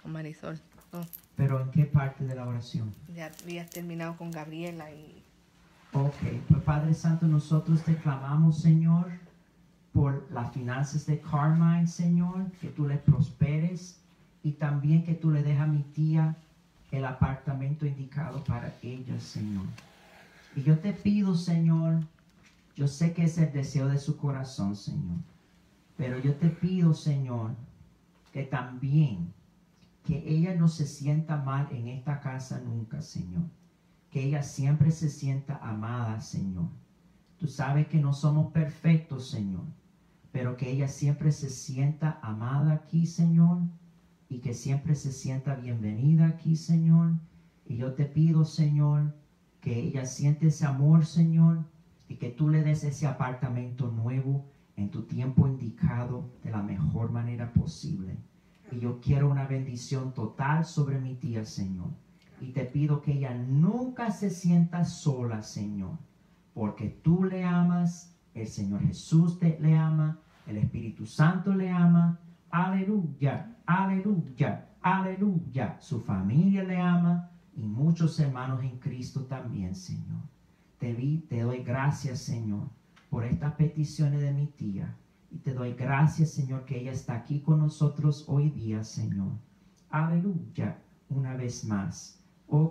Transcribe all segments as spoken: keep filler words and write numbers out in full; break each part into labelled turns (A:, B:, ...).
A: con Marisol. Oh,
B: ¿Pero en qué parte de la oración?
A: ya habías terminado con Gabriela y...
B: Ok, pues Padre Santo, nosotros te clamamos, Señor, por las finanzas de Carmine, Señor, que tú le prosperes y también que tú le dejes a mi tía el apartamento indicado para ella, Señor. Y yo te pido, Señor, yo sé que es el deseo de su corazón, Señor, pero yo te pido, Señor, que también, que ella no se sienta mal en esta casa nunca, Señor. Que ella siempre se sienta amada, Señor. Tú sabes que no somos perfectos, Señor, pero que ella siempre se sienta amada aquí, Señor, y que siempre se sienta bienvenida aquí, Señor. Y yo te pido, Señor, que ella siente ese amor, Señor, y que tú le des ese apartamento nuevo en tu tiempo indicado de la mejor manera posible. Y yo quiero una bendición total sobre mi tía, Señor. Y te pido que ella nunca se sienta sola, Señor, porque tú le amas, el Señor Jesús te, le ama, el Espíritu Santo le ama. Aleluya, aleluya, aleluya. Su familia le ama y muchos hermanos en Cristo también, Señor. Te, vi, te doy gracias, Señor, por estas peticiones de mi tía. Y te doy gracias, Señor, que ella está aquí con nosotros hoy día, Señor. Aleluya, una vez más. Oh,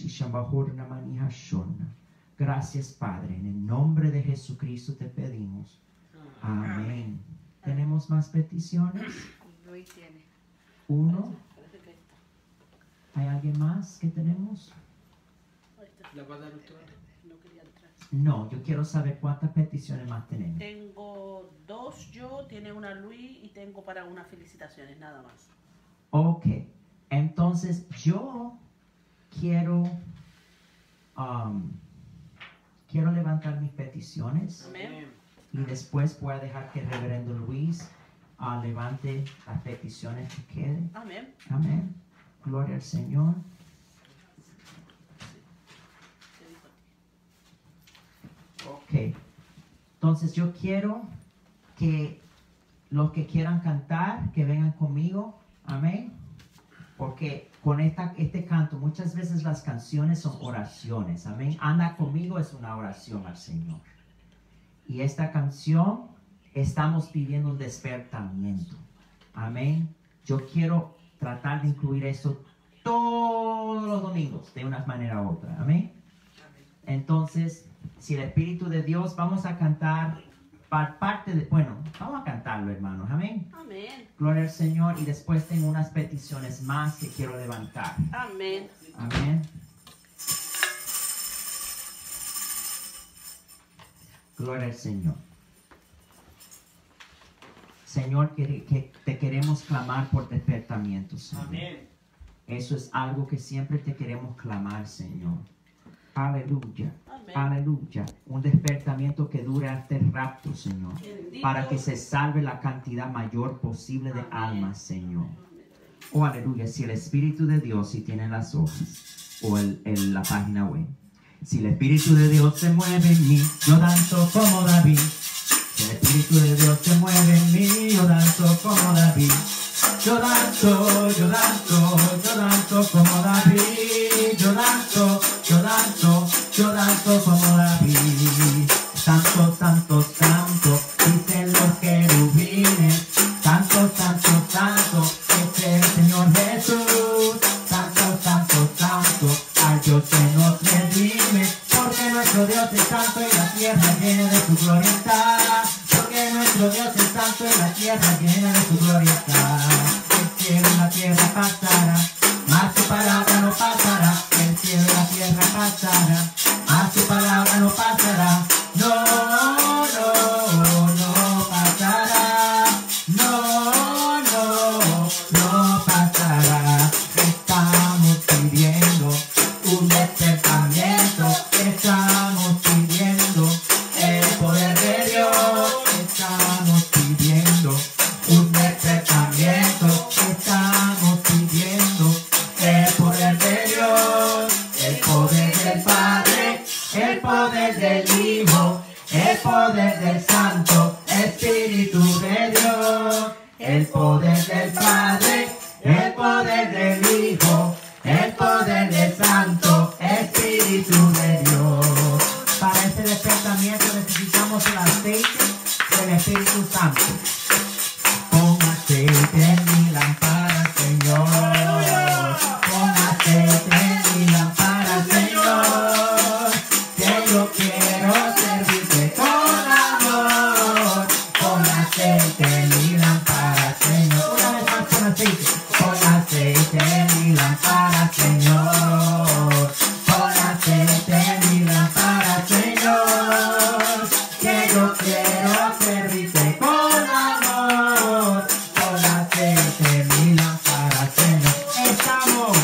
B: gracias, Padre. En el nombre de Jesucristo te pedimos. Amén. ¿Tenemos más peticiones?
A: Luis tiene.
B: Uno. ¿Hay alguien más que tenemos?
C: ¿La va a dar usted? No quería entrar.
B: No, yo quiero saber cuántas peticiones más tenemos.
C: Tengo dos yo, tiene una Luis y tengo para unas felicitaciones, nada más.
B: Ok. Entonces, yo quiero, um, quiero levantar mis peticiones.
C: Amén.
B: Y después voy a dejar que el reverendo Luis uh, levante las peticiones que queden.
C: Amén.
B: Amén. Gloria al Señor. Ok. Entonces yo quiero que los que quieran cantar, que vengan conmigo. Amén. Porque con esta, este canto, muchas veces las canciones son oraciones. Amén. Anda conmigo es una oración al Señor. Y esta canción, estamos pidiendo un despertamiento. Amén. Yo quiero tratar de incluir esto todos los domingos, de una manera u otra. Amén. Entonces, si el Espíritu de Dios, vamos a cantar parte de, bueno, vamos a cantarlo, hermanos. Amén.
C: Amén.
B: Gloria al Señor. Y después tengo unas peticiones más que quiero levantar.
C: Amén.
B: Amén. Gloria al Señor. Señor, que, que te queremos clamar por despertamiento, Señor.
D: Amén.
B: Eso es algo que siempre te queremos clamar, Señor. Aleluya.
C: Amén.
B: Aleluya. Un despertamiento que dure hasta el rapto, Señor.
C: Bendito.
B: Para que se salve la cantidad mayor posible de
C: Amén.
B: almas, Señor. Oh, aleluya. Si el Espíritu de Dios, si tiene las hojas o el, el, la página web. Si el Espíritu de Dios se mueve en mí, yo danzo como David. Si el Espíritu de Dios se mueve en mí, yo danzo como David. Yo danzo, yo danzo, yo danzo como David. Yo danzo, yo danzo, yo danzo como David. Santo, santo, santo, dicen los querubines. Santo, santo, santo, es el Señor Jesús. Santo, santo, santo, al Dios que nos redime. Porque nuestro Dios es santo y la tierra llena de su gloria está. Porque nuestro Dios es santo y la tierra llena de su gloria está. El cielo y la tierra pasará, mas su palabra no pasará. El cielo y la tierra pasará, mas su palabra no pasará. No. aceite, pon aceite en mi lámpara, Señor. Pon aceite en mi lámpara, Señor. Que yo quiero servirte con amor. Pon aceite en mi lámpara, Señor. Estamos,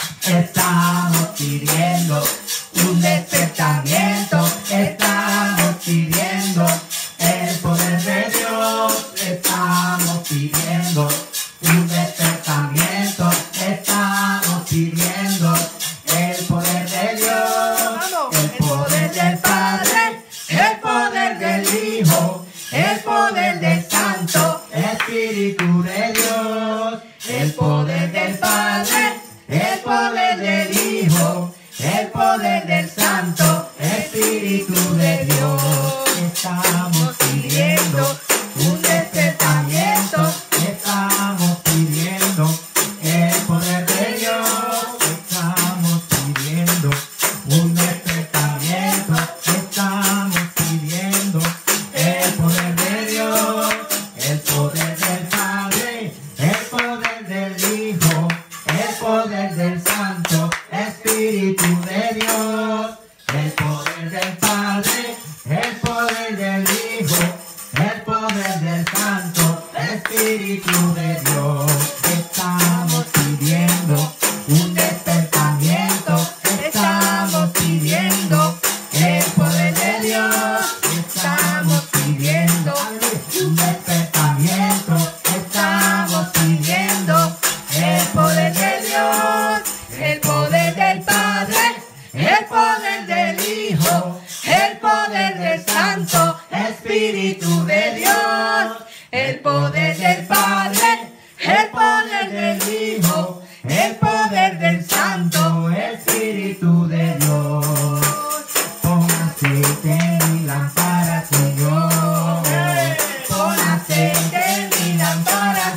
B: estamos pidiendo un despertamiento. Estamos pidiendo el poder de Dios. Estamos pidiendo un despertamiento. Estamos pidiendo el poder de Dios. El poder del Padre, el poder del Hijo, el poder del Santo Espíritu de Dios. El poder del Padre, el poder del Hijo, el poder del Santo Espíritu de Dios. Estamos pidiendo un despertamiento. Estamos pidiendo el poder de Dios. Estamos pidiendo un despertamiento. Estamos pidiendo el poder de Dios. El poder del Padre, el poder del Hijo, el poder del Santo Espíritu de Dios. El poder del Padre, el poder del Hijo, el poder del Santo Espíritu de Dios. Estamos pidiendo un despertamiento. Estamos pidiendo el poder de Dios. Estamos pidiendo un despertamiento. Estamos pidiendo el poder de Dios. El poder del Padre, el poder del Hijo, el poder del Santo Espíritu de Dios. El poder del Padre, el poder del Hijo, el poder del Santo Espíritu de Dios. Pon aceite en mi lámpara, Señor. Pon aceite en mi lámpara,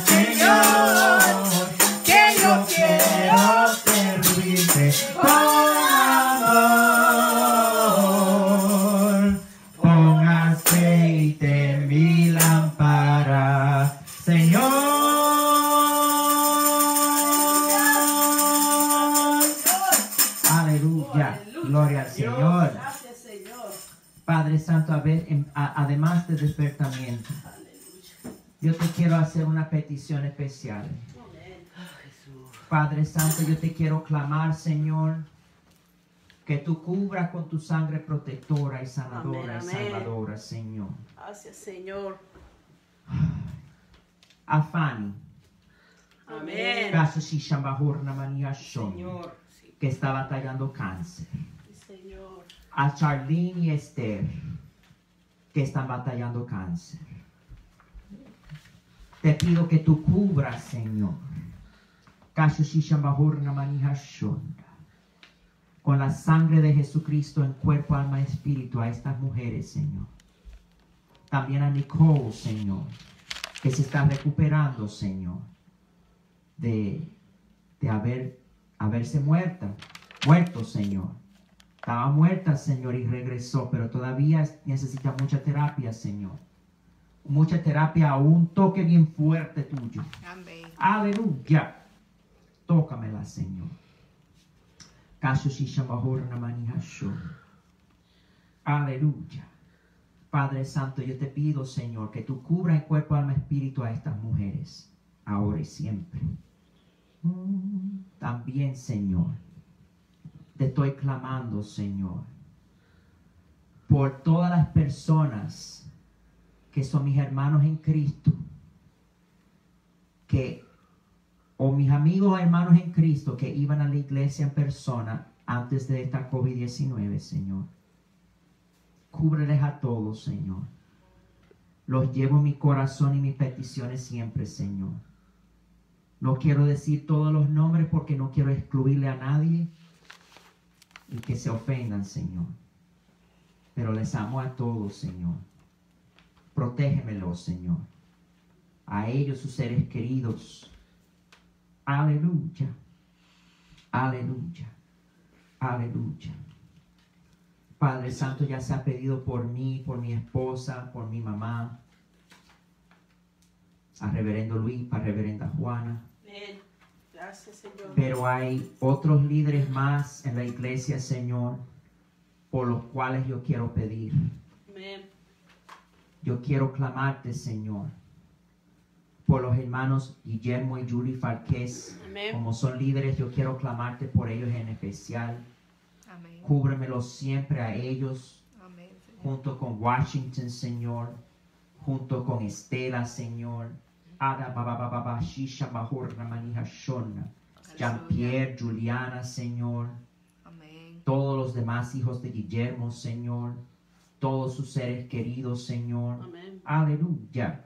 B: Señor. Que yo quiero servirte con amor. Pon aceite en mi lámpara, Señor. Aleluya. Gloria al Señor.
C: Gracias, Señor.
B: Padre Santo, a ver, em- a- además de despertamiento,
C: Aleluya.
B: yo te quiero hacer una petición especial.
C: Amén.
B: Padre Santo, yo te quiero clamar, Señor, que tú cubras con tu sangre protectora y sanadora
C: Amén,
B: y
C: amén.
B: salvadora, Señor.
C: Gracias, Señor.
B: A Fanny,
C: Amén.
B: caso si Shambahurna Mania Shon,
C: Señor. Sí,
B: que está batallando cáncer.
C: Señor.
B: A Charlene y Esther, que están batallando cáncer. Te pido que tú cubras, Señor, caso si Shambahurna Mania Shon, con la sangre de Jesucristo en cuerpo, alma y espíritu a estas mujeres, Señor. También a Nicole, Señor, que se está recuperando, Señor, de, de haber, haberse muerta, muerto, Señor. Estaba muerta, Señor, y regresó, pero todavía necesita mucha terapia, Señor. Mucha terapia a un toque bien fuerte tuyo.
A: Amén.
B: Aleluya. Tócamela, Señor. Caso si Shambahurna Mania Shon. Aleluya. Padre Santo, yo te pido, Señor, que tú cubras en cuerpo, alma, espíritu a estas mujeres, ahora y siempre. Mm, También, Señor, te estoy clamando, Señor, por todas las personas que son mis hermanos en Cristo, que, o mis amigos o hermanos en Cristo que iban a la iglesia en persona antes de esta COVID diecinueve, Señor. Cúbreles a todos, Señor. Los llevo en mi corazón y mis peticiones siempre, Señor. No quiero decir todos los nombres porque no quiero excluirle a nadie y que se ofendan, Señor. Pero les amo a todos, Señor. Protégemelos, Señor. A ellos, sus seres queridos. Aleluya. Aleluya. Aleluya. Padre Santo, ya se ha pedido por mí, por mi esposa, por mi mamá, a Reverendo Luis, para Reverenda Juana.
C: Amén. Gracias, Señor.
B: Pero hay otros líderes más en la iglesia, Señor, por los cuales yo quiero pedir.
C: Amén.
B: Yo quiero clamarte, Señor, por los hermanos Guillermo y Julie Falquez.
C: Amén.
B: Como son líderes, yo quiero clamarte por ellos en especial.
A: Amén.
B: Cúbremelos siempre a ellos,
A: Amén, Señor.
B: junto con Washington, Señor, junto con Estela, Señor. Ada Baba Baba Baba Shisha Mahorna Manija Shona. Jean-Pierre, Juliana, Señor.
A: Amén.
B: Todos los demás hijos de Guillermo, Señor. Todos sus seres queridos, Señor.
C: Amén.
B: Aleluya.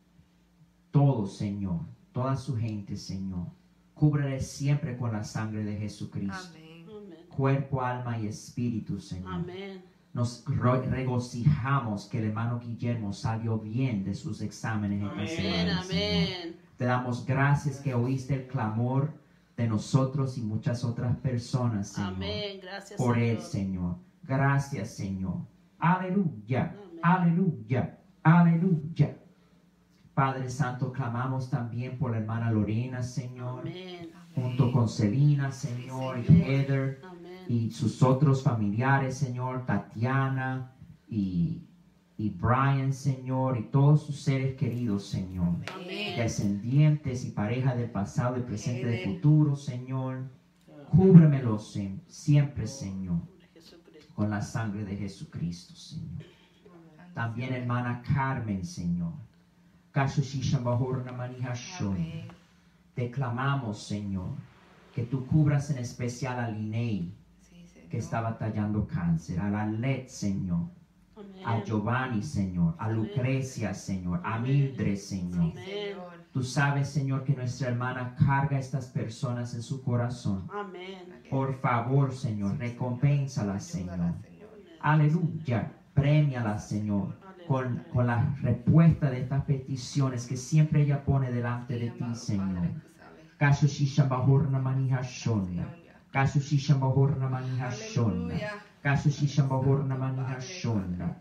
B: Todos, Señor. Toda su gente, Señor. Cúbrele siempre con la sangre de Jesucristo.
A: Amén.
C: Amén.
B: Cuerpo, alma y espíritu, Señor.
C: Amén.
B: Nos ro- regocijamos que el hermano Guillermo salió bien de sus exámenes esta
C: Amén.
B: semana, Señor.
C: Amén.
B: Te damos gracias que oíste el clamor de nosotros y muchas otras personas, Señor.
C: Amén. Gracias,
B: Por
C: Señor.
B: él, Señor. Gracias, Señor. Aleluya.
C: Amén.
B: Aleluya. Aleluya. Padre Santo, clamamos también por la hermana Lorena, Señor.
C: Amén.
B: Junto con Celina, Señor, y
C: Señor.
B: Heather,
C: Amén.
B: y sus otros familiares, Señor, Tatiana y, y Brian, Señor, y todos sus seres queridos, Señor.
C: Amén.
B: Descendientes y pareja del pasado, y presente y del
A: Amén.
B: futuro, Señor. Cúbremelos sem- siempre, Señor,
C: Jesucristo.
B: con la sangre de Jesucristo, Señor.
C: Amén.
B: También hermana Carmen, Señor. Kashushishamahorna manihashon.
A: Amén.
B: Te clamamos, Señor, que tú cubras en especial a Linei,
A: Sí, Señor.
B: que está batallando cáncer, a la Let, Señor, a
C: Amén.
B: Giovanni, Señor, a
C: Amén.
B: Lucrecia, Señor, a
C: Amén.
B: Mildred, Señor.
A: Sí, Señor.
B: Tú sabes, Señor, que nuestra hermana carga a estas personas en su corazón.
C: Amén.
B: Por favor, Señor, recompénsala, Señor.
A: Ayúdala, Señor.
B: Aleluya. Premiala, Señor, con, con la respuesta de estas peticiones que siempre ella pone delante de ti,
A: Amado
B: Señor.
A: Padre, tú sabes.
B: Kashushishamahorna manihashona.
A: Aleluya.
B: Kashushishamahorna manihashona.
A: Aleluya.
B: Kashushishamahorna manihashona.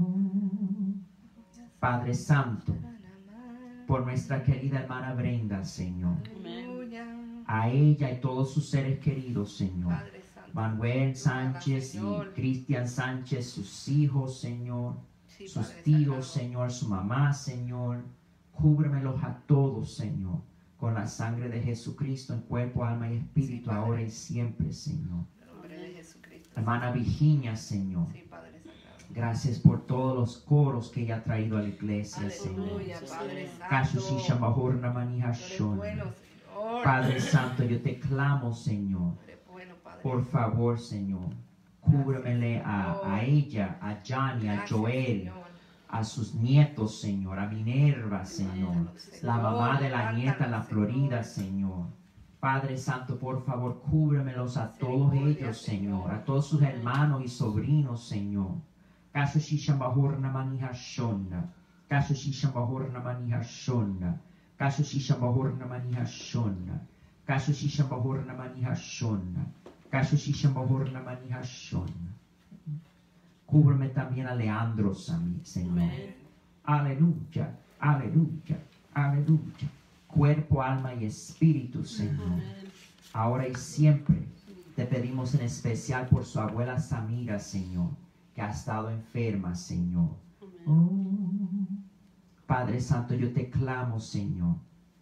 B: Padre Santo, por nuestra querida hermana Brenda, Señor,
A: Aleluya.
B: a ella y todos sus seres queridos, Señor,
A: Padre Santo.
B: Manuel Sánchez y
A: Señor.
B: Cristian Sánchez, sus hijos, Señor,
A: Sí,
B: sus
A: Padre
B: tíos,
A: Sagrado.
B: Señor, su mamá, Señor, cúbremelos a todos, Señor, con la sangre de Jesucristo en cuerpo, alma y espíritu,
A: Sí, Padre.
B: ahora y siempre, Señor.
A: En el nombre de Jesucristo.
B: Hermana Virginia, Señor,
A: Sí, Padre Sagrado.
B: gracias por todos los coros que ella ha traído a la iglesia, Señor.
A: Aleluya, Padre
B: Kasushi
A: Santo.
B: Shambahorna
A: Tú eres
B: Manihashon.
A: bueno, Señor.
B: Padre Santo, yo te clamo, Señor.
A: Tú eres bueno, Padre.
B: Por favor, Señor, cúbremele a, a ella, a Johnny, a
A: Gracias,
B: Joel,
A: Señor.
B: a sus nietos, Señor, a Minerva, Señor, la mamá de la nieta en la Florida, Señor. Padre Santo, por favor, cúbremelos a todos ellos, Señor, a todos sus hermanos y sobrinos, Señor. Kasushi Shambahorna Manihashona. Kasushi Shambahorna Manihashona. Kasushi Shambahorna Manihashona. Kasushi Shambahorna Manihashona. Kasushi Shambahorna Manihashona. Cúbreme también a Leandro, Sami- Señor.
C: Amén.
B: Aleluya, aleluya, aleluya. Cuerpo, alma y espíritu, Señor.
C: Amén.
B: Ahora y siempre te pedimos en especial por su abuela Samira, Señor, que ha estado enferma, Señor.
C: Amén.
B: Oh, Padre Santo, yo te clamo, Señor,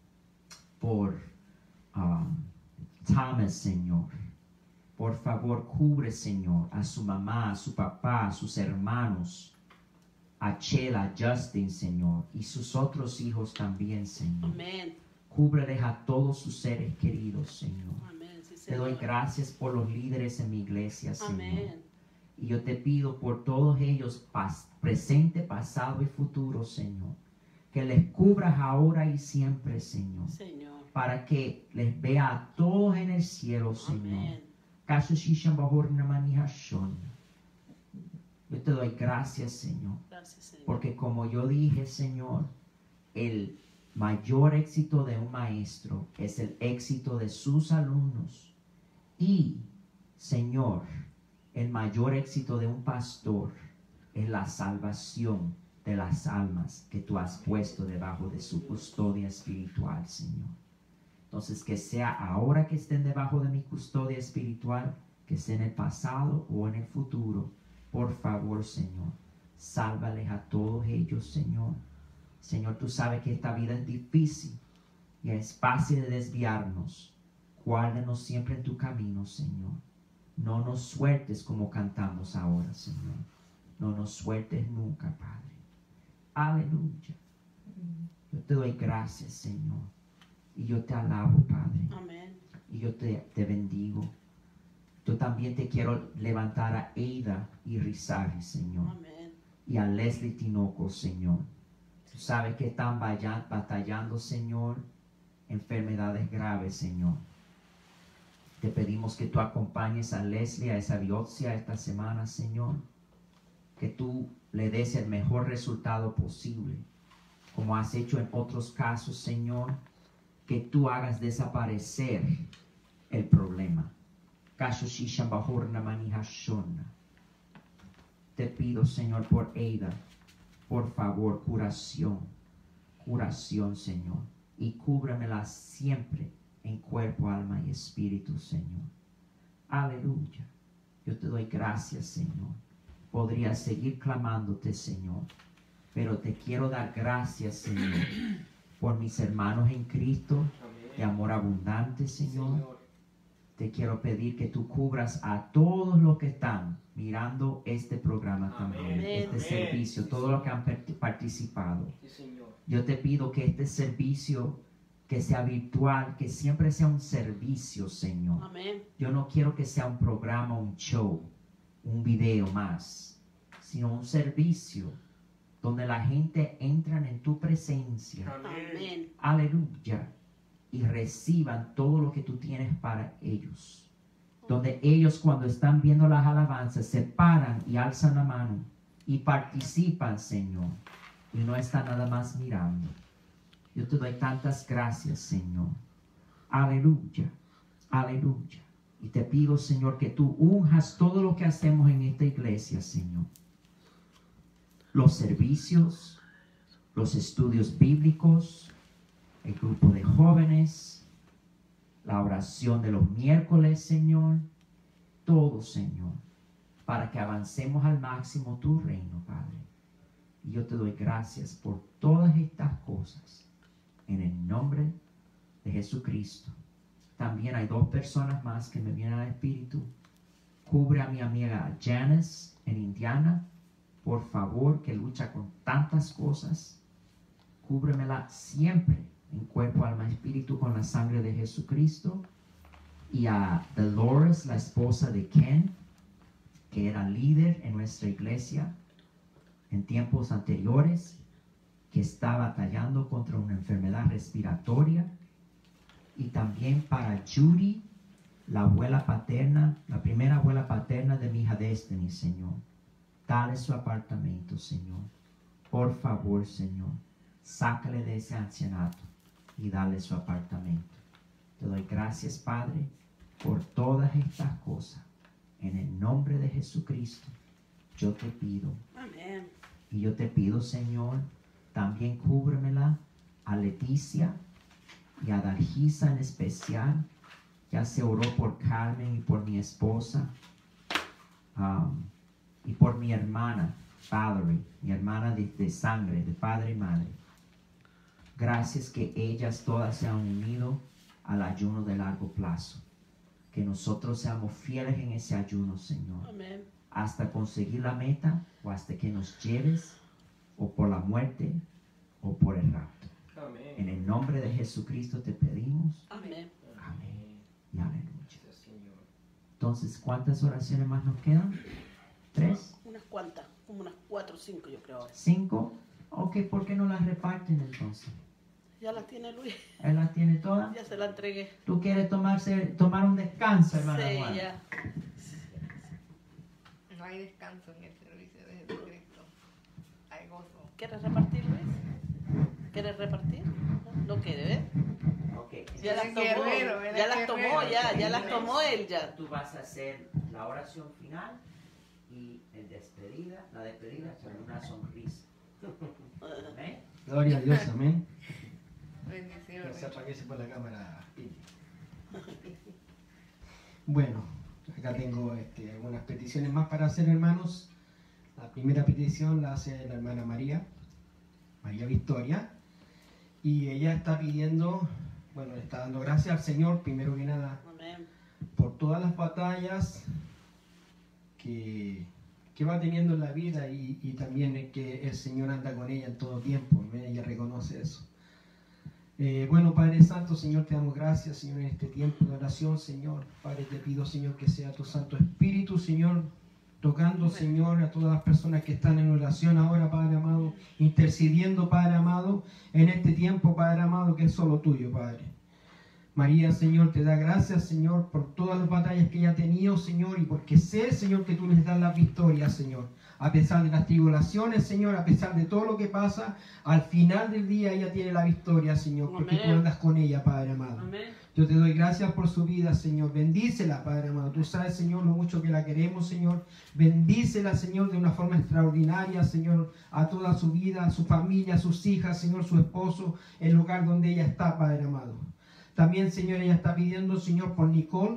B: por um, Thomas, Señor. Por favor, cubre, Señor, a su mamá, a su papá, a sus hermanos, a Chela, a Justin, Señor, y sus otros hijos también, Señor.
C: Amén.
B: Cúbreles a todos sus seres queridos, Señor.
C: Amén. Sí,
B: Te doy
C: Señor.
B: gracias por los líderes en mi iglesia, Señor.
C: Amén.
B: Y yo te pido por todos ellos, pas- presente, pasado y futuro, Señor, que les cubras ahora y siempre, Señor,
C: Señor.
B: para que les vea a todos en el cielo, Señor.
C: Amén.
B: Kashushishamahorna manihashon. Yo te doy gracias, Señor,
C: Gracias, Señor.
B: porque como yo dije, Señor, el mayor éxito de un maestro es el éxito de sus alumnos. Y, Señor, el mayor éxito de un pastor es la salvación de las almas que tú has puesto debajo de su custodia espiritual, Señor. Entonces, que sea ahora que estén debajo de mi custodia espiritual, que sea en el pasado o en el futuro, por favor, Señor, sálvales a todos ellos, Señor. Señor, tú sabes que esta vida es difícil y es fácil de desviarnos. Guárdanos siempre en tu camino, Señor. No nos sueltes como cantamos ahora, Señor. No nos sueltes nunca, Padre. Aleluya. Yo te doy gracias, Señor. Y yo te alabo, Padre.
C: Amén.
B: Y yo te, te bendigo. Yo también te quiero levantar a Eida y Rizari, Señor.
C: Amén.
B: Y a Leslie Tinoco, Señor. Tú sabes que están vaya- batallando, Señor, enfermedades graves, Señor. Te pedimos que tú acompañes a Leslie a esa biopsia esta semana, Señor. Que tú le des el mejor resultado posible, como has hecho en otros casos, Señor. Que tú hagas desaparecer el problema. Te pido, Señor, por Eida, por favor, curación, curación, Señor, y cúbramela siempre en cuerpo, alma y espíritu, Señor. Aleluya. Yo te doy gracias, Señor. Podría seguir clamándote, Señor, pero te quiero dar gracias, Señor, por mis hermanos en Cristo, de amor abundante, Señor. Te quiero pedir que tú cubras a todos los que están mirando este programa también,
C: Amén.
B: este
D: Amén.
B: servicio,
D: Sí,
B: todos
D: Señor.
B: los que han part- participado.
D: Sí, Señor.
B: Yo te pido que este servicio, que sea virtual, que siempre sea un servicio, Señor.
C: Amén.
B: Yo no quiero que sea un programa, un show, un video más, sino un servicio donde la gente entra en tu presencia.
D: Amén.
C: Amén.
B: Aleluya. Y reciban todo lo que tú tienes para ellos. Donde ellos, cuando están viendo las alabanzas, se paran y alzan la mano y participan, Señor. Y no están nada más mirando. Yo te doy tantas gracias, Señor. Aleluya. Aleluya. Y te pido, Señor, que tú unjas todo lo que hacemos en esta iglesia, Señor. Los servicios, los estudios bíblicos, el grupo de jóvenes, la oración de los miércoles, Señor, todo, Señor, para que avancemos al máximo tu reino, Padre. Y yo te doy gracias por todas estas cosas, en el nombre de Jesucristo. También hay dos personas más que me vienen al espíritu. Cubre a mi amiga Janice en Indiana, por favor, que lucha con tantas cosas. Cúbremela siempre en cuerpo, alma, espíritu, con la sangre de Jesucristo. Y a Dolores, la esposa de Ken, que era líder en nuestra iglesia en tiempos anteriores, que está batallando contra una enfermedad respiratoria. Y también para Judy, la abuela paterna, la primera abuela paterna de mi hija Destiny, Señor. Dale su apartamento, Señor. Por favor, Señor, sácale de ese ancianato y dale su apartamento. Te doy gracias, Padre, por todas estas cosas. En el nombre de Jesucristo, yo te pido.
C: Amén.
B: Y yo te pido, Señor, también cúbremela a Leticia y a Dargisa en especial. Ya se oró por Carmen y por mi esposa. Um, y por mi hermana, Valerie, mi hermana de, de sangre, de padre y madre. Gracias que ellas todas se han unido al ayuno de largo plazo. Que nosotros seamos fieles en ese ayuno, Señor.
C: Amén.
B: Hasta conseguir la meta o hasta que nos lleves o por la muerte o por el rapto.
D: Amén.
B: En el nombre de Jesucristo te pedimos.
C: Amén.
B: Amén. Y aleluya.
D: Gracias, Señor.
B: Entonces, ¿cuántas oraciones más nos quedan? ¿Tres?
C: Unas cuantas, como unas cuatro o cinco yo creo ahora.
B: ¿Cinco? Ok, ¿por qué no las reparten entonces?
C: Ya las tiene Luis,
B: ¿Él las tiene todas?
C: ya se la entregué.
B: ¿Tú quieres tomarse, tomar un descanso, hermana
C: Sí,
B: Juana?
C: ya.
A: No hay descanso en el servicio de Jesucristo. Hay gozo.
C: ¿Quieres repartir, Luis? ¿Quieres repartir? No, no quiere, ¿eh?
B: Ok.
C: Ya las
A: Él
C: tomó,
A: es guerrero, él
C: ya
A: es
C: las tomó,
A: guerrero.
C: ya, ya las tomó él ya.
B: Tú vas a hacer la oración final y el despedida, la despedida con una sonrisa. Amén.
E: Gloria a Dios, amén.
A: Bendiciones.
D: No se apague por la cámara. Bueno, acá tengo este, algunas peticiones más para hacer, hermanos. La primera petición la hace la hermana María, María Victoria, y ella está pidiendo, bueno, le está dando gracias al Señor, primero que nada,
C: Amén.
D: por todas las batallas que, que va teniendo en la vida y, y también que el Señor anda con ella en todo tiempo. Ella reconoce eso. Eh, bueno, Padre Santo, Señor, te damos gracias, Señor, en este tiempo de oración, Señor. Padre, te pido, Señor, que sea tu Santo Espíritu, Señor, tocando, Señor, a todas las personas que están en oración ahora, Padre amado, intercediendo, Padre amado, en este tiempo, Padre amado, que es solo tuyo, Padre. María, Señor, te da gracias, Señor, por todas las batallas que ella ha tenido, Señor, y porque sé, Señor, que tú les das la victoria, Señor. A pesar de las tribulaciones, Señor, a pesar de todo lo que pasa, al final del día ella tiene la victoria, Señor, porque
C: Amén.
D: tú andas con ella, Padre amado.
C: Amén.
D: Yo te doy gracias por su vida, Señor. Bendícela, Padre amado. Tú sabes, Señor, lo mucho que la queremos, Señor. Bendícela, Señor, de una forma extraordinaria, Señor, a toda su vida, a su familia, a sus hijas, Señor, su esposo, el lugar donde ella está, Padre amado. También, Señor, ella está pidiendo, Señor, por Nicole,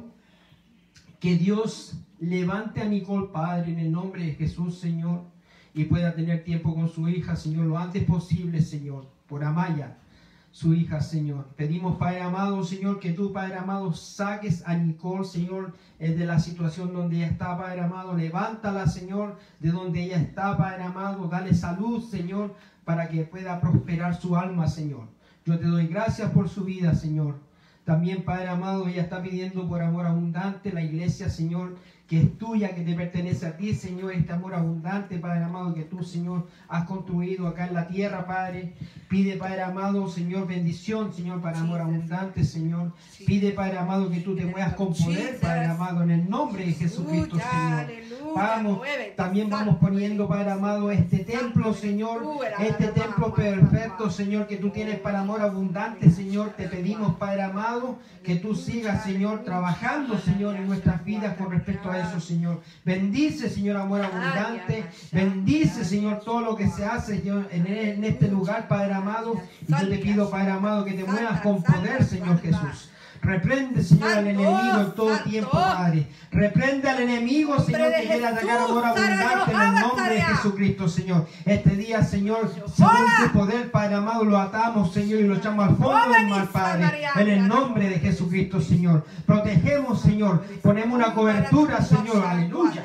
D: que Dios levante a Nicole, Padre, en el nombre de Jesús, Señor, y pueda tener tiempo con su hija, Señor, lo antes posible, Señor, por Amaya, su hija, Señor. Pedimos, Padre amado, Señor, que tú, Padre amado, saques a Nicole, Señor, de la situación donde ella está, Padre amado. Levántala, Señor, de donde ella está, Padre amado. Dale salud, Señor, para que pueda prosperar su alma, Señor. Yo te doy gracias por su vida, Señor. También, Padre amado, ella está pidiendo por amor abundante la iglesia, Señor, que es tuya, que te pertenece a ti, Señor, este amor abundante, Padre amado, que tú, Señor, has construido acá en la tierra, Padre. Pide, Padre amado, Señor, bendición, Señor, para amor abundante, Señor. Pide, Padre amado, que tú te muevas con poder, Padre amado, en el nombre de Jesucristo, Señor. Vamos, también vamos poniendo, Padre amado, este templo, Señor, este templo perfecto, Señor, que tú tienes para amor abundante, Señor. Te pedimos, Padre amado, que tú sigas, Señor, trabajando, Señor, en nuestras vidas con respecto a eso, Señor. Bendice, Señor, amor abundante. Bendice, Señor, todo lo que se hace, Señor, en, en este lugar, Padre amado. Y yo te pido, Padre amado, que te muevas con poder, Señor Jesús. Reprende, Señor, al enemigo en todo tiempo, Padre. Reprende al enemigo, Señor, que quiere atacar amor abundante en el nombre de Jesucristo, Señor. Este día, Señor, según tu poder, Padre amado, lo atamos, Señor, y lo echamos al fondo del mar, Padre. En el nombre de Jesucristo, Señor. Protegemos, Señor. Ponemos una cobertura, Señor. Aleluya.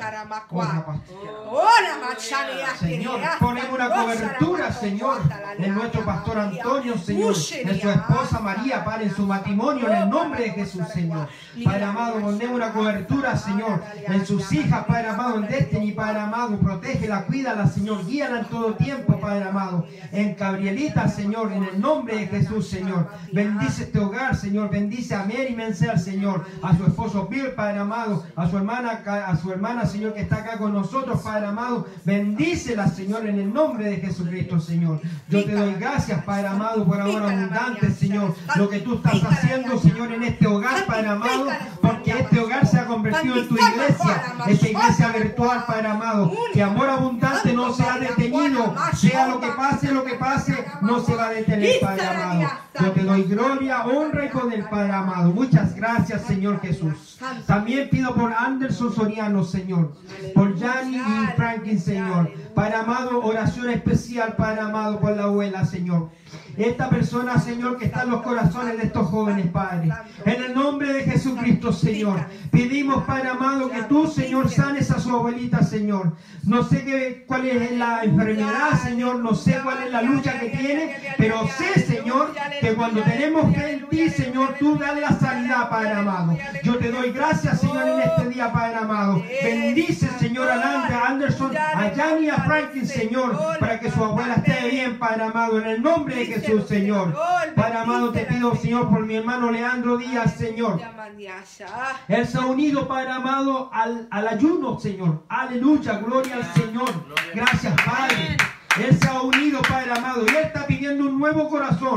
D: Señor, ponemos una cobertura, Señor, en nuestro pastor Antonio, Señor, en su esposa María, Padre, en su matrimonio, en el nombre de Jesús, Señor. Padre amado, ponemos una cobertura, Señor, en sus hijas, Padre amado, en Destiny, Padre amado. Protégela, cuídala, Señor. Guíala en todo tiempo, Padre amado. En Gabrielita, Señor, en el nombre de Jesús, Señor. Bendice este hogar, Señor. Bendice a Mary Mencel, Señor. A su esposo Bill, Padre amado. A su hermana, a su hermana, Señor, que está acá con nosotros, Padre amado. Bendícela, Señor, en el nombre de Jesucristo, Señor. Yo te doy gracias, Padre amado, por amor abundante, Señor. Lo que tú estás haciendo, Señor, en este hogar, Padre amado, porque este hogar se ha convertido en tu iglesia, esta iglesia virtual, Padre amado. Que amor abundante no se ha detenido, sea lo que pase, lo que pase, no se va a detener, Padre amado. Yo te doy gloria, honra y poder, Padre amado. Muchas gracias, Señor Jesús. También pido por Anderson Soriano, Señor, por Yanni y Franklin, Señor. Padre amado, oración especial, Padre amado, por la abuela, Señor. Esta persona, Señor, que está en los corazones de estos jóvenes, Padre. En el nombre de Jesucristo, Señor. Pedimos, Padre amado, que tú, Señor, sanes a su abuelita, Señor. No sé qué, cuál es la enfermedad, Señor. No sé cuál es la lucha que tiene. Pero sé, Señor, que cuando tenemos fe en ti, Señor, tú dale la sanidad, Padre amado. Yo te doy gracias, Señor, en este día, Padre amado. Bendice, Señor, a Anderson, a Yanni y a Franklin, Señor, para que su abuela esté bien, Padre amado. En el nombre de Jesús, Señor. Padre amado, te pido, Señor, por mi hermano Leandro Díaz, Señor. Él se ha unido, Padre amado, al, al ayuno, Señor. Aleluya, gloria al Señor. Gracias, Padre. Él se ha unido, Padre amado, y Él está pidiendo un nuevo corazón.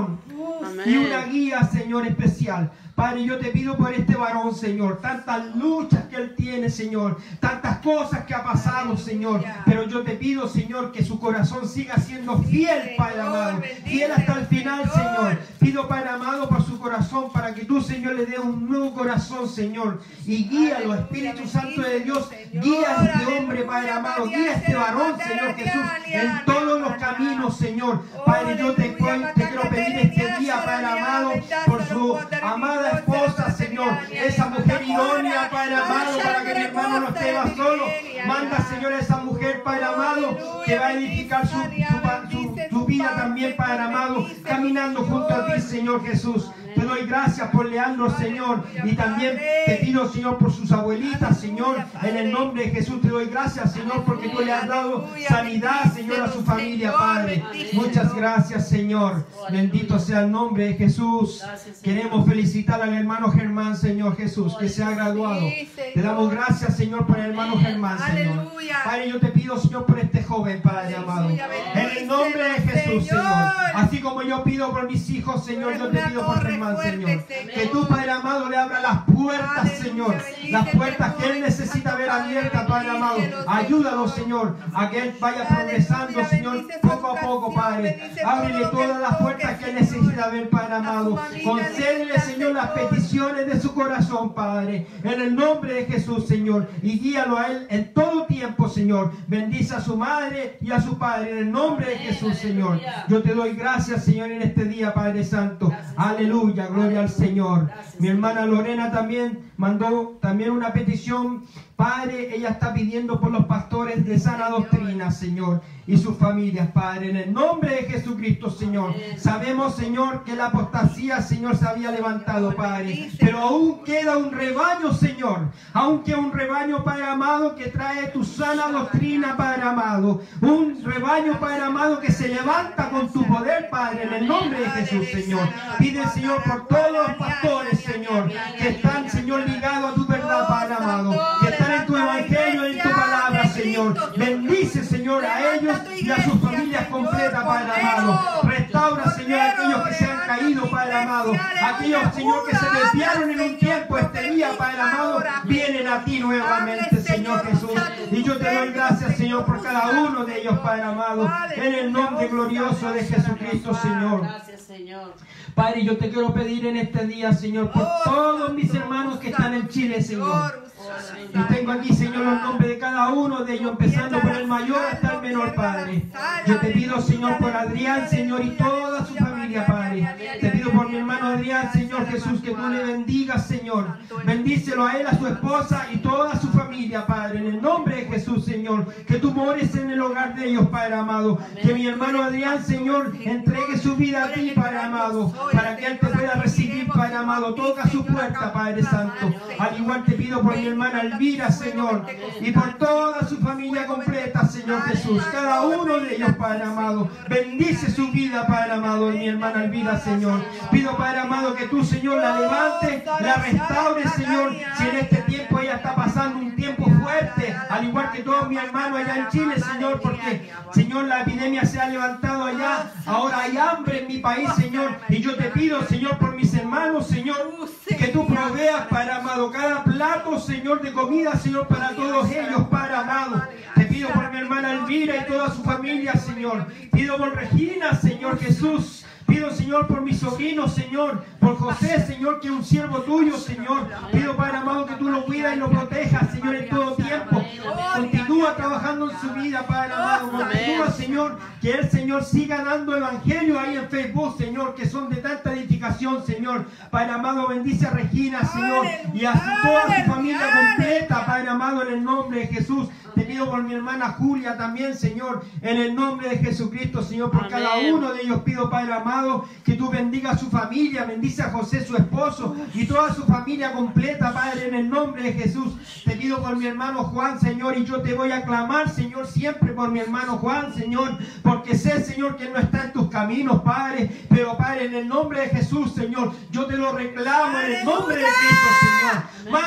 C: Amén.
D: y una guía, Señor, especial. Padre, yo te pido por este varón, Señor, tantas luchas que él tiene, Señor, tantas cosas que ha pasado, Señor, pero yo te pido, Señor, que su corazón siga siendo fiel, Padre amado, fiel hasta el final, Señor. Pido, Padre amado, por su corazón, para que tú, Señor, le dé un nuevo corazón, Señor, y guíalo, Espíritu Santo de Dios, guía a este hombre, Padre amado, guía a este varón, Señor Jesús, en todos los caminos, Señor. Padre, yo te, te quiero pedir este día, Padre amado, por su amada esposa, Señor, esa mujer idónea, Padre amado, para que mi hermano no esté más solo. Manda, Señor, a esa mujer, Padre amado, que va a edificar su, su, su, su vida también, Padre amado, caminando junto a ti, Señor Jesús. Te doy gracias por Leandro, Señor, y también te pido, Señor, por sus abuelitas, Señor, en el nombre de Jesús. Te doy gracias, Señor, porque tú le has dado sanidad, Señor, a su familia, Padre. Muchas gracias, Señor. Bendito sea el nombre de Jesús. Queremos felicitar al hermano Germán, Señor Jesús, que se ha graduado. Te damos gracias, Señor, por el hermano Germán, Señor. Padre, yo te pido, Señor, por este joven, Padre amado, en el nombre de Jesús, Señor. Así como yo pido por mis hijos, Señor, yo te pido por Germán, Señor, que tú, Padre amado, le abra las puertas, Señor, las puertas que él necesita ver abiertas, Padre amado. Ayúdalo, Señor, a que él vaya progresando, Señor, poco a poco, Padre. Ábrele todas las puertas que él necesita ver, Padre amado. Concédele, Señor, las peticiones de su corazón, Padre, en el nombre de Jesús, Señor, y guíalo a él en todo tiempo, Señor. Bendice a su madre y a su padre, en el nombre de Jesús, Señor. Yo te doy gracias, Señor, en este día, Padre Santo. Aleluya. Gloria al Señor. Mi hermana Lorena también mandó también una petición. Padre, ella está pidiendo por los pastores de sana doctrina, Señor, y sus familias, Padre, en el nombre de Jesucristo, Señor. Sabemos, Señor, que la apostasía, Señor, se había levantado, Padre, pero aún queda un rebaño, Señor, aún queda un rebaño, Padre amado, que trae tu sana doctrina, Padre amado, un rebaño, Padre amado, que se levanta con tu poder, Padre, en el nombre de Jesús, Señor. Pide, Señor, por todos los pastores, Señor, que están, Señor, ligados a tu verdad, Padre amado, que están en tu evangelio y en tu palabra, Señor. Bendice, Señor, a ellos y a sus familias completas, Padre amado. Restaura, Señor, a aquellos que se han caído, Padre amado. Aquellos, Señor, que se desviaron en un tiempo, este día, Padre amado, vienen a ti nuevamente, Señor Jesús. Y yo te doy gracias, Señor, por cada uno de ellos, Padre amado, en el nombre glorioso de Jesucristo, Señor.
C: Gracias, Señor.
D: Padre, yo te quiero pedir en este día, Señor, por todos mis hermanos que están en Chile, Señor. Yo tengo aquí, Señor, los nombres de cada uno de ellos, empezando por el mayor hasta el menor, Padre. Yo te pido, Señor, por Adrián, Señor, y toda su familia, Padre. Te pido por mi hermano Adrián, Señor Jesús, que tú le bendigas, Señor. Bendícelo a él, a su esposa y toda su familia, Padre. En el nombre de Jesús, Señor, que tú mores en el hogar de ellos, Padre amado. Que mi hermano Adrián, Señor, entregue su vida a ti, Padre amado, para que él te pueda recibir, Padre amado. Toca su puerta, Padre Santo. Al igual te pido por mi hermana Elvira, Señor, y por toda su familia completa, Señor Jesús, cada uno de ellos, Padre amado. Bendice su vida, Padre amado, de mi hermana Elvira, Señor. Pido, Padre amado, que tú, Señor, la levantes, la restaures, Señor, si en este tiempo ella está pasando un tiempo fuerte, al igual que todos mis hermanos allá en Chile, Señor, porque, Señor, la epidemia se ha levantado allá, ahora hay hambre en mi país, Señor, y yo te pido, Señor, por mis hermanos, Señor, que tú proveas, Padre amado, cada plato, Señor, de comida, Señor, para todos ellos, Padre amado. Te pido por mi hermana Elvira y toda su familia, Señor. Pido por Regina, Señor Jesús. Pido, Señor, por mis sobrinos, Señor, por José, Señor, que es un siervo tuyo, Señor. Pido, Padre amado, que tú lo cuidas y lo protejas, Señor, en todo tiempo. Continúa trabajando en su vida, Padre amado. Continúa, Señor, que el Señor siga dando evangelio ahí en Facebook, Señor, que son de tanta edificación, Señor. Padre amado, bendice a Regina, Señor, y a su, toda su familia completa, Padre amado, en el nombre de Jesús. Te pido por mi hermana Julia también, Señor, en el nombre de Jesucristo, Señor, por Amén. Cada uno de ellos pido, Padre amado, que tú bendigas a su familia, bendice a José, su esposo, y toda su familia completa, Padre, en el nombre de Jesús. Te pido por mi hermano Juan, Señor, y yo te voy a clamar, Señor, siempre por mi hermano Juan, Señor, porque sé, Señor, que no está en tus caminos, Padre, pero, Padre, en el nombre de Jesús, Señor, yo te lo reclamo, en el nombre de Cristo, Señor. Manda, Señor,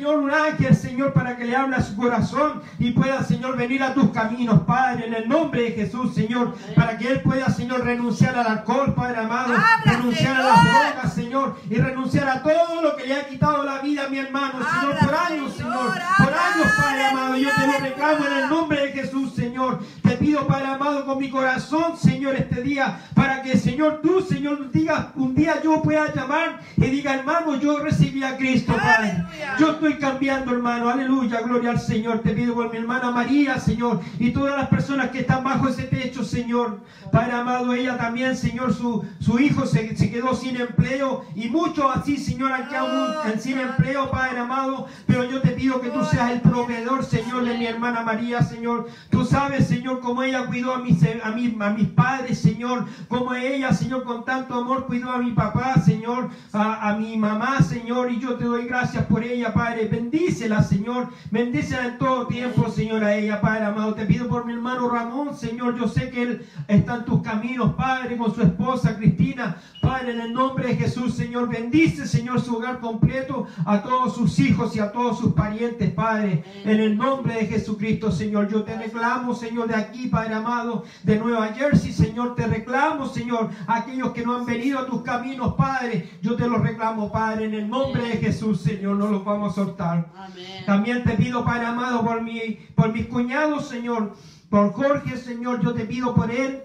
D: Señor, un ángel, Señor, para que le hable a su corazón y pueda, Señor, venir a tus caminos, Padre, en el nombre de Jesús, Señor, para que Él pueda, Señor, renunciar al alcohol, Padre amado,
A: Habla,
D: renunciar
A: Señor.
D: a las drogas, Señor, y renunciar a todo lo que le ha quitado la vida a mi hermano, Señor,
A: Habla,
D: por años,
A: Señor,
D: Señor,
A: habla,
D: por años, Padre amado, yo te lo
A: aleluya,
D: reclamo en el
A: aleluya.
D: nombre de Jesús, Señor. Te pido, Padre amado, con mi corazón, Señor, este día, para que, Señor, tú, Señor, diga, un día yo pueda llamar y diga, hermano, yo recibí a Cristo, Padre.
A: Aleluya.
D: Yo estoy cambiando, hermano, aleluya, gloria al Señor. Te pido por mi hermana María, Señor, y todas las personas que están bajo ese techo, Señor. Padre amado, ella también, Señor, su, su hijo se, se quedó sin empleo, y muchos así, Señor, han quedado
A: Oh,
D: sin empleo, Padre amado, pero yo te pido que tú seas el proveedor, Señor, de mi hermana María, Señor. Tú sabes, Señor, cómo ella cuidó a mis, a mis, a mis padres, Señor, cómo ella, Señor, con tanto amor cuidó a mi papá, Señor, a, a mi mamá, Señor, y yo te doy gracias por ella, Padre. Bendícela, Señor, bendícela en todo tiempo, Señor, a ella, Padre amado. Te pido por mi hermano Ramón, Señor, yo sé que él está en tus caminos, Padre, con su esposa Cristina, Padre, en el nombre de Jesús, Señor, bendice, Señor, su hogar completo, a todos sus hijos y a todos sus parientes, Padre, en el nombre de Jesucristo, Señor. Yo te reclamo, Señor, de aquí, Padre amado, de Nueva Jersey, Señor, te reclamo, Señor, aquellos que no han venido a tus caminos, Padre, yo te los reclamo, Padre, en el nombre de Jesús, Señor, no los vamos a soltar.
C: Amén.
D: También te pido, Padre amado, por, mi, por mis cuñados, Señor, por Jorge, Señor, yo te pido por él,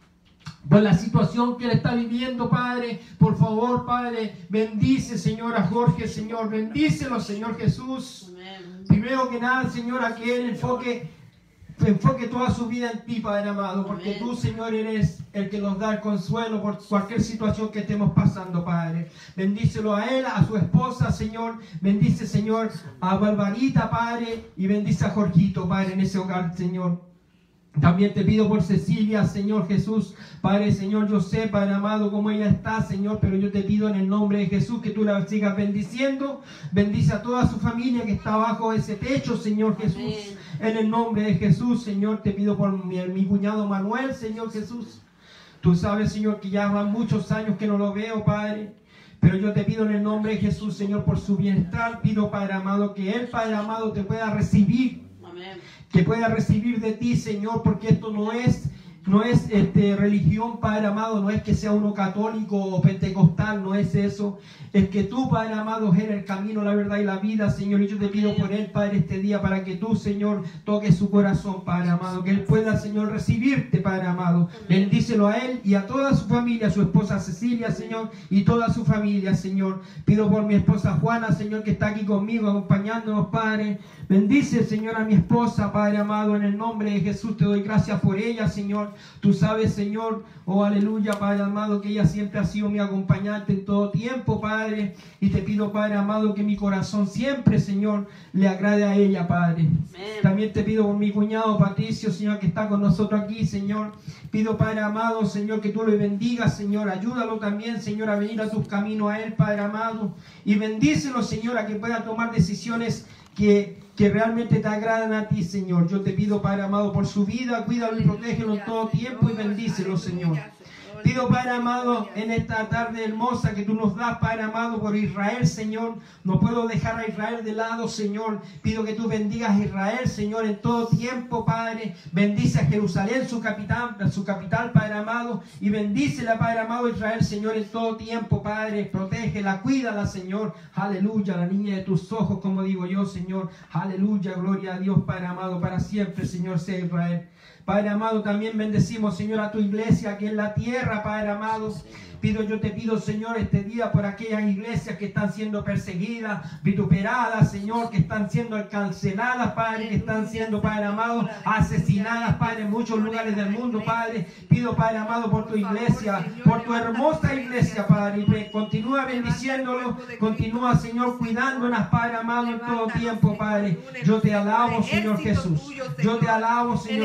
D: por la situación que él está viviendo, Padre. Por favor, Padre, bendice, Señor, a Jorge, Señor, bendícelo, Señor Jesús.
C: Amén.
D: Primero que nada, Señor, a que él enfoque, enfoque toda su vida en ti, Padre amado, porque
C: Amén.
D: tú, Señor, eres el que nos da el consuelo por cualquier situación que estemos pasando, Padre. Bendícelo a él, a su esposa, Señor. Bendice, Señor, a Barbarita, Padre, y bendice a Jorgito, Padre, en ese hogar, Señor. También te pido por Cecilia, Señor Jesús, Padre, Señor, yo sé, Padre amado, cómo ella está, Señor, pero yo te pido en el nombre de Jesús que tú la sigas bendiciendo. Bendice a toda su familia que está bajo ese techo, Señor Jesús.
C: Amén.
D: En el nombre de Jesús, Señor, te pido por mi, mi cuñado Manuel, Señor Jesús. Tú sabes, Señor, que ya van muchos años que no lo veo, Padre. Pero yo te pido en el nombre de Jesús, Señor, por su bienestar. Pido, Padre amado, que él, Padre amado, te pueda recibir.
C: Amén.
D: Que pueda recibir de ti, Señor, porque esto no es, no es este, religión, Padre amado, no es que sea uno católico o pentecostal, no es eso. Es que tú, Padre amado, eres el camino, la verdad y la vida, Señor. Y yo te pido por él, Padre, este día, para que tú, Señor, toques su corazón, Padre amado. Que él pueda, Señor, recibirte, Padre amado. Bendícelo a él y a toda su familia, a su esposa Cecilia, Señor, y toda su familia, Señor. Pido por mi esposa Juana, Señor, que está aquí conmigo, acompañándonos, Padre. Bendice, Señor, a mi esposa, Padre amado, en el nombre de Jesús. Te doy gracias por ella, Señor. Tú sabes, Señor, oh aleluya, Padre amado, que ella siempre ha sido mi acompañante en todo tiempo, Padre. Y te pido, Padre amado, que mi corazón siempre, Señor, le agrade a ella, Padre.
C: Amén.
D: También te pido por mi cuñado Patricio, Señor, que está con nosotros aquí, Señor. Pido, Padre amado, Señor, que tú le bendigas, Señor. Ayúdalo también, Señor, a venir a tus caminos a él, Padre amado. Y bendícelo, Señor, a que pueda tomar decisiones que, que realmente te agradan a ti, Señor. Yo te pido, Padre amado, por su vida. Cuídalo y protégelo en todo tiempo y bendícelo, Señor. Pido, Padre amado, en esta tarde hermosa que tú nos das, Padre amado, por Israel, Señor. No puedo dejar a Israel de lado, Señor. Pido que tú bendigas a Israel, Señor, en todo tiempo, Padre. Bendice a Jerusalén, su capital, su capital, Padre amado. Y bendícela, Padre amado, Israel, Señor, en todo tiempo, Padre. Protégela, cuídala, Señor. Aleluya, la niña de tus ojos, como digo yo, Señor. Aleluya, gloria a Dios, Padre amado, para siempre, Señor, sea Israel. Padre amado, también bendecimos, Señor, a tu iglesia aquí en la tierra, Padre amado. Pido, yo te pido, Señor, este día por aquellas iglesias que están siendo perseguidas, vituperadas, Señor, que están siendo canceladas, Padre, que están siendo, Padre amado, asesinadas, Padre, en muchos lugares del mundo, Padre. Pido, Padre amado, por tu iglesia, por tu hermosa iglesia, Padre, y continúa bendiciéndolo, continúa, Señor, cuidándonos, Padre amado, en todo tiempo, Padre. Yo te alabo, Señor Jesús. Yo te alabo, Señor Jesús.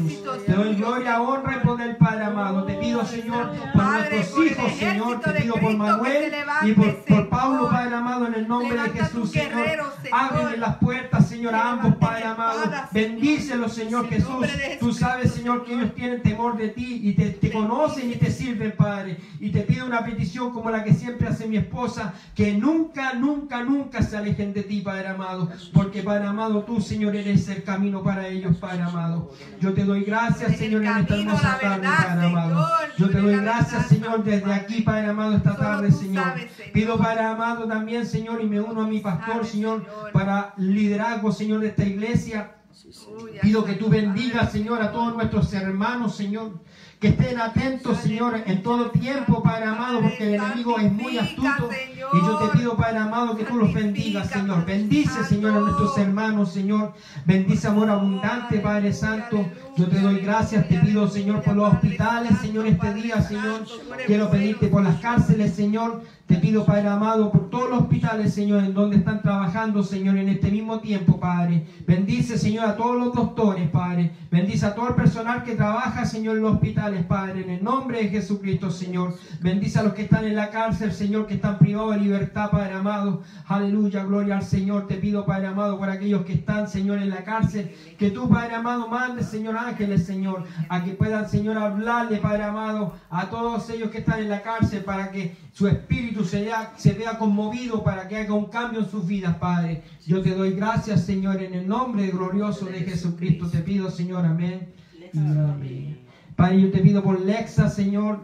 A: ejércitos,
D: Te doy
A: Dios,
D: gloria, honra y poder, Padre amado. Te pido, Señor, por
A: Padre,
D: nuestros
A: por el
D: hijos, Señor.
A: ejército
D: Te
A: de
D: pido por
A: Cristo que
D: Manuel
A: se levante,
D: y por, por
A: Señor.
D: Pablo, Padre amado, en el nombre
A: Levanta
D: de Jesús,
A: tus
D: Señor.
A: guerreros, Señor.
D: Ábrele las puertas, Señor, a ambos,
A: Levanten
D: Padre amado.
A: espadas, Señor.
D: Bendícelos, Señor
A: En el
D: Jesús.
A: nombre de
D: Tú
A: Jesucristo,
D: sabes, Señor, que ellos tienen temor de ti y te, te conocen y te sirven, Padre. Y te pido una petición como la que siempre hace mi esposa, que nunca, nunca, nunca se alejen de ti, Padre amado. Porque, Padre amado, tú, Señor, eres el camino para ellos, Padre amado. Yo te doy gracias,
A: Eres
D: Señor,
A: el
D: en esta
A: camino,
D: hermosa
A: la
D: tarde,
A: verdad,
D: Padre amado.
A: Señor.
D: Yo
A: Tú
D: te
A: eres
D: doy
A: la
D: gracias,
A: verdad,
D: Señor, desde
A: Padre.
D: aquí, Padre amado, esta
A: Solo
D: tarde,
A: tú
D: Señor.
A: sabes, Señor.
D: Pido, Padre amado, también, Señor, y me uno a mi pastor,
A: Sabes,
D: Señor,
A: Señor.
D: para liderazgo, Señor, de esta iglesia.
A: Uy,
D: Pido
A: ay,
D: que tú
A: Padre,
D: bendigas, Señor, a todos nuestros hermanos, Señor. Que estén atentos, Señor, en todo tiempo, Padre amado, porque el enemigo es muy astuto. Y yo te pido, Padre amado, que tú los bendigas, Señor. Bendice, Señor, a nuestros hermanos, Señor. Bendice amor abundante, Padre Santo. Yo te doy gracias, te pido, Señor, por los hospitales, Señor, este día, Señor. Quiero pedirte por las cárceles, Señor. Te pido, Padre amado, por todos los hospitales, Señor, en donde están trabajando, Señor, en este mismo tiempo, Padre. Bendice, Señor, a todos los doctores, Padre. Bendice a todo el personal que trabaja, Señor, en los hospitales, Padre. En el nombre de Jesucristo, Señor. Bendice a los que están en la cárcel, Señor, que están privados de libertad, Padre amado. Aleluya, gloria al Señor. Te pido, Padre amado, por aquellos que están, Señor, en la cárcel, que tú, Padre amado, mandes, Señor, ángeles, Señor, a que puedan, Señor, hablarle, Padre amado, a todos ellos que están en la cárcel, para que su espíritu se vea, se vea conmovido, para que haga un cambio en sus vidas, Padre. Yo te doy gracias, Señor, en el nombre glorioso de Jesucristo. Te pido, Señor, amén y amén. Padre, yo te pido por Lexa, Señor.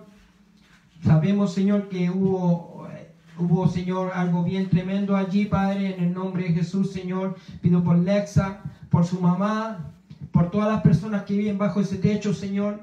D: Sabemos, Señor, que hubo, hubo, Señor, algo bien tremendo allí, Padre, en el nombre de Jesús, Señor. Pido por Lexa, por su mamá, por todas las personas que viven bajo ese techo, Señor.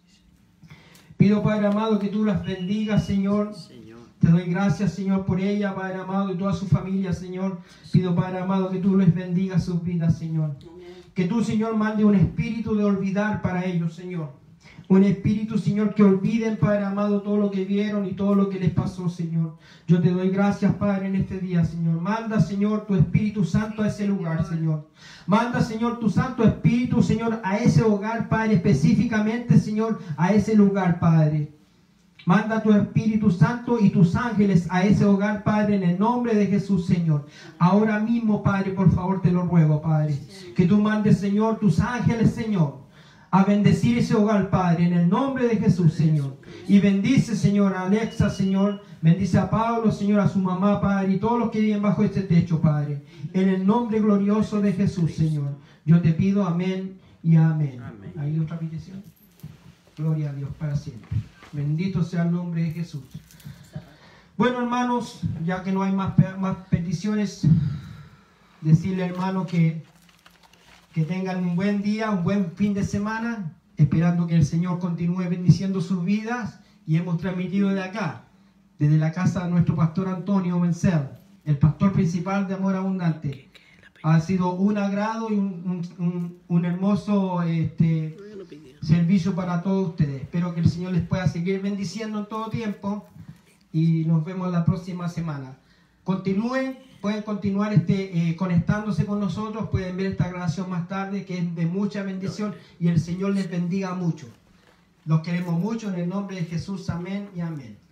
D: Pido, Padre amado, que tú las bendigas, Señor. Te doy gracias, Señor, por ella, Padre amado, y toda su familia, Señor. Pido, Padre amado, que tú les bendigas sus vidas, Señor. Que tú, Señor, mande un espíritu de olvidar para ellos, Señor. Un espíritu, Señor, que olviden, Padre amado, todo lo que vieron y todo lo que les pasó, Señor. Yo te doy gracias, Padre, en este día, Señor. Manda, Señor, tu Espíritu Santo a ese lugar, Señor. Manda, Señor, tu Santo Espíritu, Señor, a ese hogar, Padre, específicamente, Señor, a ese lugar, Padre. Manda tu Espíritu Santo y tus ángeles a ese hogar, Padre, en el nombre de Jesús, Señor. Ahora mismo, Padre, por favor, te lo ruego, Padre. Que tú mandes, Señor, tus ángeles, Señor, a bendecir ese hogar, Padre, en el nombre de Jesús, Señor. Y bendice, Señor, a Alexa, Señor. Bendice a Pablo, Señor, a su mamá, Padre, y todos los que viven bajo este techo, Padre. En el nombre glorioso de Jesús, Señor. Yo te pido amén y amén.
C: Amén.
D: ¿Hay otra petición? Gloria a Dios para siempre. Bendito sea el nombre de Jesús. Bueno, hermanos, ya que no hay más, más peticiones, decirle, hermano, que, que tengan un buen día, un buen fin de semana, esperando que el Señor continúe bendiciendo sus vidas. Y hemos transmitido de acá, desde la casa de nuestro pastor Antonio Menzel, el pastor principal de Amor Abundante. Ha sido un agrado y un, un, un, un hermoso este, servicio para todos ustedes. Espero que el Señor les pueda seguir bendiciendo en todo tiempo y nos vemos la próxima semana. Continúen, pueden continuar este, eh, conectándose con nosotros, pueden ver esta grabación más tarde, que es de mucha bendición, y el Señor les bendiga mucho. Los queremos mucho en el nombre de Jesús, amén y amén.